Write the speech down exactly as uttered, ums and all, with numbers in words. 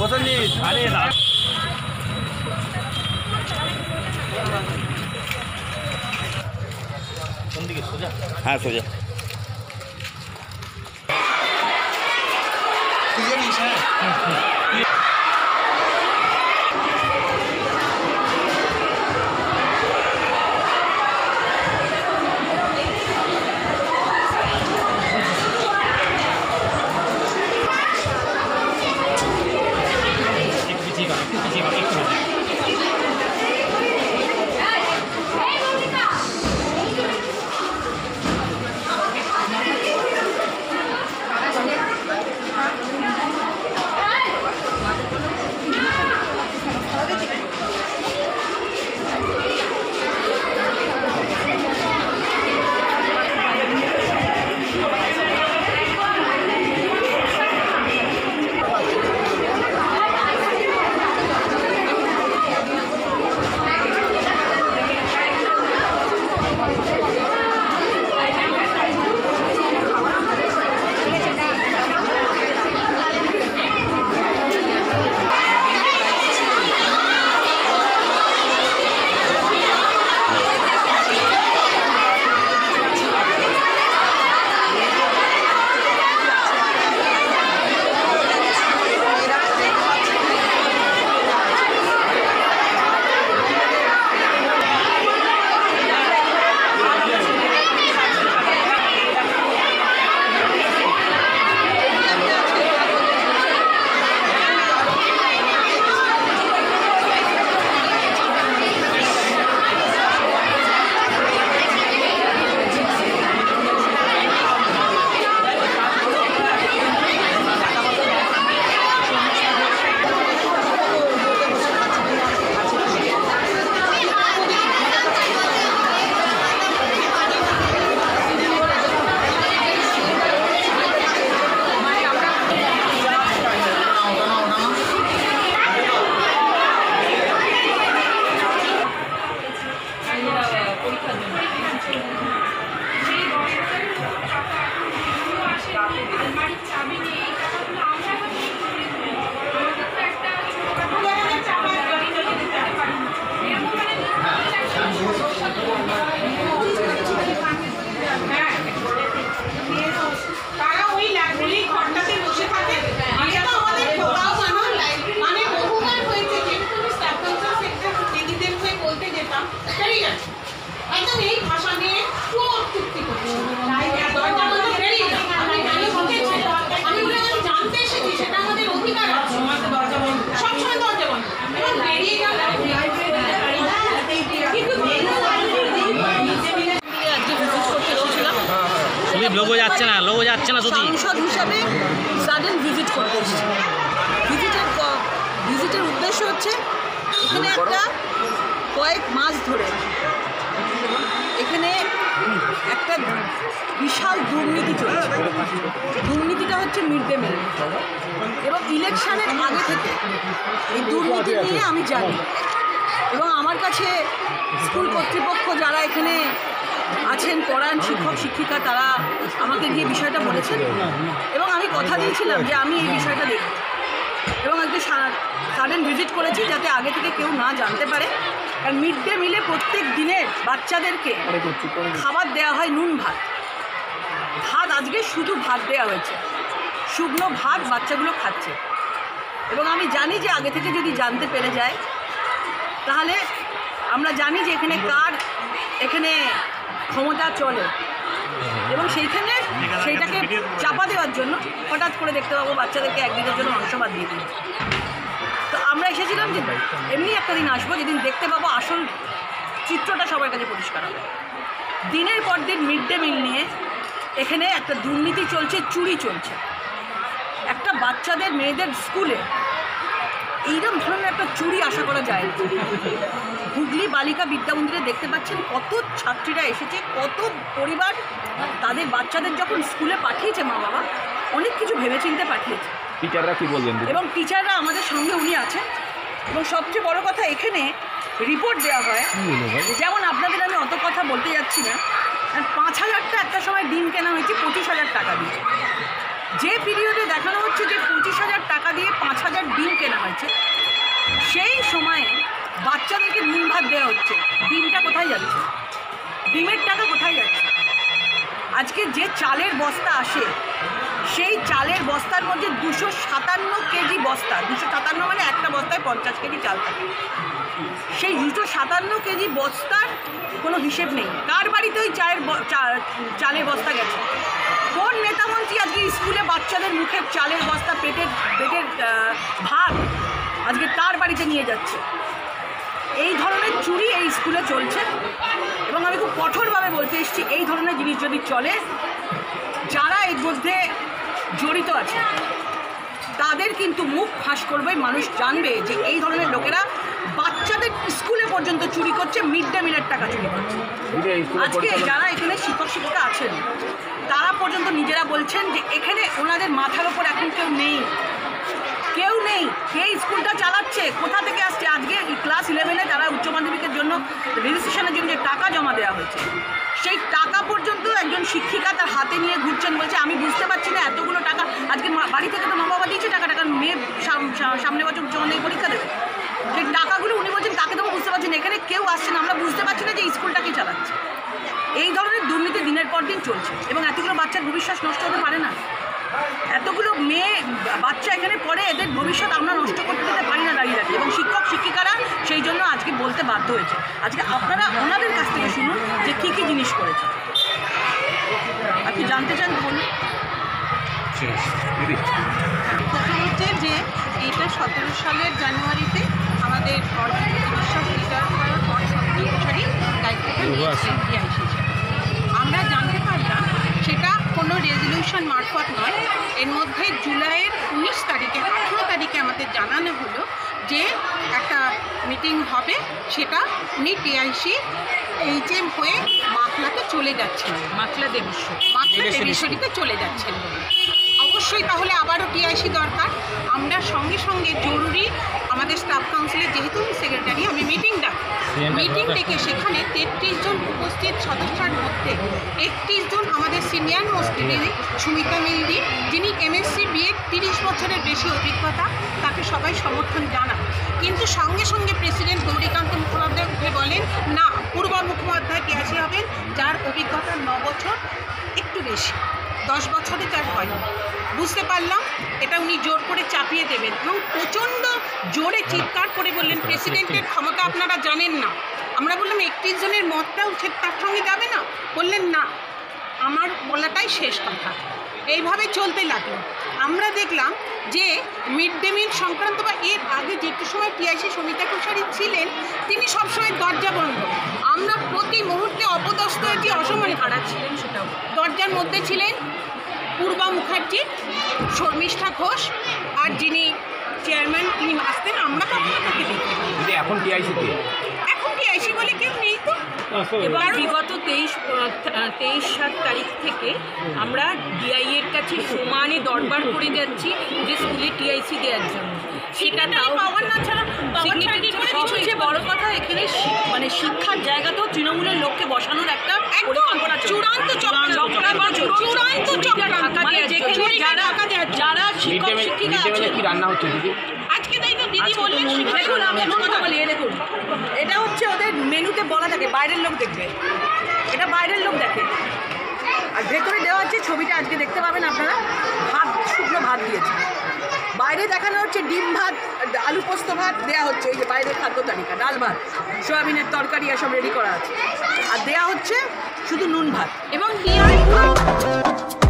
প্রসেনজিৎ আরে না কোন দিকে সোজা? হ্যাঁ সোজা। তুই জানিস? হ্যাঁ লোগো যাচ্ছে না লোগো যাচ্ছে না সাংসদ হিসাবে সাডেন ভিজিট করতে এসেছি। ভিজিটের ভিজিটের উদ্দেশ্য হচ্ছে এখানে একটা কয়েক মাস ধরে এখানে একটা বিশাল দুর্নীতি চলছে। দুর্নীতিটা হচ্ছে মিড ডে মিল এবং ইলেকশনের আগে থেকে এই দুর্নীতি নিয়ে আমি জানি এবং আমার কাছে স্কুল কর্তৃপক্ষ যারা এখানে আছেন পড়ান শিক্ষক শিক্ষিকা তারা আমাকে গিয়ে বিষয়টা বলেছেন এবং আমি কথা দিয়েছিলাম যে আমি এই বিষয়টা দেখব এবং আজকে সাডেন ভিজিট করেছি যাতে আগে থেকে কেউ না জানতে পারে। কারণ মিড ডে মিলে প্রত্যেক দিনের বাচ্চাদেরকে খাবার দেওয়া হয় নুন ভাত। ভাত আজকে শুধু ভাত দেওয়া হয়েছে, শুকনো ভাত বাচ্চাগুলো খাচ্ছে এবং আমি জানি যে আগে থেকে যদি জানতে পেরে যায় তাহলে আমরা জানি যে এখানে কার এখানে ক্ষমতা চলে এবং সেইখানে সেইটাকে চাপা দেওয়ার জন্য হঠাৎ করে দেখতে পাবো বাচ্চাদেরকে একদিনের জন্য মাংস ভাত দিয়ে দিই। তো আমরা এসেছিলাম যে এমনি একটা দিন আসবো যেদিন দেখতে পাবো আসল চিত্রটা সবার কাছে পরিষ্কার হবে। দিনের পর দিন মিড ডে মিল নিয়ে এখানে একটা দুর্নীতি চলছে, চুরি চলছে। একটা বাচ্চাদের মেয়েদের স্কুলে এইরকম ধরনের একটা চুরি আশা করা যায়। হুগলি বালিকা বিদ্যা মন্দিরে দেখতে পাচ্ছেন কত ছাত্রীরা এসেছে, কত পরিবার তাদের বাচ্চাদের যখন স্কুলে পাঠিয়েছে মা বাবা অনেক কিছু ভেবেচিন্তে পাঠিয়েছে। টিচাররা কি বলবেন? এবং টিচাররা আমাদের সঙ্গে উনি আছেন এবং সবচেয়ে বড় কথা এখানে রিপোর্ট দেওয়া হয়। যেমন আপনাদের আমি অত কথা বলতে যাচ্ছি না, পাঁচ হাজারটা একটা সময় ডিম কেনা হয়েছে পঁচিশ হাজার টাকা দিয়ে। যে পিরিয়ডে দেখানো হচ্ছে যে পঁচিশ হাজার টাকা দিয়ে পাঁচ হাজার ডিম কেনা বাচ্চাদেরকে নুন ভাত দেওয়া হচ্ছে, ডিমটা কোথায় যাচ্ছে? ডিমের টাকা কোথায় যাচ্ছে? আজকে যে চালের বস্তা আসে সেই চালের বস্তার মধ্যে দুশো সাতান্ন কেজি বস্তা, দুশো সাতান্ন মানে একটা বস্তায় পঞ্চাশ কেজি চাল থাকে। সেই দুশো সাতান্ন কেজি বস্তার কোনো হিসেব নেই। কার বাড়িতে ওই চায়ের চালের বস্তা গেছে? কোন নেতামন্ত্রী আজকে স্কুলে বাচ্চাদের মুখের চালের বস্তা, পেটের পেটের ভাত আজকে তার বাড়িতে নিয়ে যাচ্ছে? এই ধরনের চুরি এই স্কুলে চলছে এবং আমি খুব কঠোরভাবে বলতে এসেছি, এই ধরনের জিনিস যদি চলে, যারা এর মধ্যে জড়িত আছে তাদের কিন্তু মুখ ফাঁস করবে, মানুষ জানবে যে এই ধরনের লোকেরা বাচ্চাদের স্কুলে পর্যন্ত চুরি করছে, মিড ডে মিলের টাকা চুরি করছে। আজকে যারা এখানে শিক্ষক শিক্ষিকা আছেন তারা পর্যন্ত নিজেরা বলছেন যে এখানে ওনাদের মাথার ওপর এখন কেউ নেই, কেউ নেই। কে স্কুলটা চালাচ্ছে, কোথা থেকে আসছে? আজকে ক্লাস ইলেভেনে তারা উচ্চ মাধ্যমিকের জন্য রেজিস্ট্রেশনের জন্য যে টাকা জমা দেওয়া হয়েছে, সেই টাকা পর্যন্ত একজন শিক্ষিকা তার হাতে নিয়ে ঘুরছেন, বলছে আমি বুঝতে পারছি না এতগুলো টাকা। আজকে বাড়ি থেকে তো মা বাবা দিয়েছে টাকা, টাকা মেয়ে সামনে বছর উচ্চ মাধ্যমিক পরীক্ষা দেবে, সেই টাকাগুলো উনি বলছেন কাকে দেবো বুঝতে পারছি না। এখানে কেউ আসছে না, আমরা বুঝতে পারছি না যে স্কুলটাকে চালাচ্ছে। এই ধরনের দুর্নীতি দিনের পর দিন চলছে এবং এতগুলো বাচ্চার ভবিষ্যৎ নষ্ট হতে পারে না। এতগুলো মেয়ে বাচ্চা এখানে পড়ে, এদের ভবিষ্যৎ আমরা নষ্ট করতে দিতে পারি না দাঁড়িয়ে রাখি। এবং শিক্ষক শিক্ষিকারা সেই জন্য আজকে বলতে বাধ্য হয়েছে। আজকে আপনারা ওনাদের কাছ থেকে শুনুন যে কী কী জিনিস করেছে। আপনি জানতে চান বলুন। কথা হচ্ছে যে এইটা সতেরো সালের জানুয়ারিতে আমাদের বিশ্বাস রিটায়ার করার পর সত্যি অনুসারী দায়িত্বটা নিয়েছিলেন টিআইসি। আমরা জানতে পারলাম সেটা কোনো রেজলিউশন মারফত নয়। এর মধ্যে জুলাইয়ের উনিশ তারিখে আঠেরো তারিখে আমাদের জানানো হলো যে একটা মিটিং হবে, সেটা উনি টিআইসি এইচএম হয়ে মাখলাতে চলে যাচ্ছেন, মাখলা দেবেশ্বর মাখলা দেবেশ্বরীতে চলে যাচ্ছেন বলে। অবশ্যই তাহলে আবারও টিআইসি দরকার। আমরা সঙ্গে সঙ্গে জরুরি আমাদের স্টাফ কাউন্সিলের, যেহেতু আমি সেক্রেটারি, আমি মিটিং ডাকি। মিটিং ডেকে সেখানে তেত্রিশ জন উপস্থিত সদস্যের মধ্যে একত্রিশ জন আমাদের সিনিয়র মোস্ট দিদি সুমিতা মিলদি, যিনি এমএসসি বিএড তিরিশ বছরের বেশি অভিজ্ঞতা, তাকে সবাই সমর্থন জানান। কিন্তু সঙ্গে সঙ্গে প্রেসিডেন্ট গৌরীকান্ত মুখোপাধ্যায় উঠে বলেন না, পূর্বা মুখোপাধ্যায় টিআইসি হবেন, যার অভিজ্ঞতা ন বছর একটু বেশি, দশ বছরে যার হয়। বুঝতে পারলাম এটা উনি জোর করে চাপিয়ে দেবেন এবং প্রচণ্ড জোরে চিৎকার করে বললেন প্রেসিডেন্টের ক্ষমতা আপনারা জানেন না। আমরা বললাম একত্রিশ জনের মতটাও তার সঙ্গে যাবে না? বললেন না, আমার বলাটাই শেষ কথা। এইভাবে চলতে লাগলো। আমরা দেখলাম যে মিড ডে মিল সংক্রান্ত বা এর আগে যেটু সময় টিআইসি সমিতা কুশারী ছিলেন, তিনি সবসময় দরজা বন্ধ। আমরা প্রতি মুহূর্তে অপদস্থ হয়েছি, অসময় হারাচ্ছিলেন। সেটাও দরজার মধ্যে ছিলেন পূর্বা মুখার্জি, শর্মিষ্ঠা ঘোষ, আর যিনি চেয়ারম্যান তিনি আসতেন, আমরা কখনো তাকে দেখতে পাই। এখন টিআইসি এখন টিআইসি বলে কেউ নেই তো। এবার বিগত তেইশ তেইশ সাত তারিখ থেকে আমরা ডিআইয়ের কাছে সমানে দরবার করে যাচ্ছি যে স্কুলে টিআইসি দেওয়ার জন্য। সেটা তাও পাওয়ার না ছাড়া সবচেয়ে বড় কথা, এখানে মানে শিক্ষার জায়গাতেও তৃণমূলের লোককে বসানোর একটা পরিকল্পনা, চূড়ান্ত চূড়ান্ত যারা শিক্ষক শিক্ষিকা আছে। কি রান্না হচ্ছে দিদি? আজকে তাই তো দিদি বললেন। দেখুন আমি কথা বলি, এ দেখুন, এটা হচ্ছে ওদের মেনুতে বলা থাকে বাইরের লোক দেখবে, এটা বাইরের লোক দেখে। আর ভেতরে দেওয়া হচ্ছে, ছবিটা আজকে দেখতে পাবেন আপনারা, ভাত, শুকনো ভাত দিয়েছে। বাইরে দেখানো হচ্ছে ডিম ভাত, আলু পোস্ত ভাত দেওয়া হচ্ছে। এই যে বাইরের খাদ্য তালিকা, ডাল ভাত, সয়াবিনের তরকারি এসব রেডি করা আছে। আর দেওয়া হচ্ছে শুধু নুন ভাত। এবং টিআই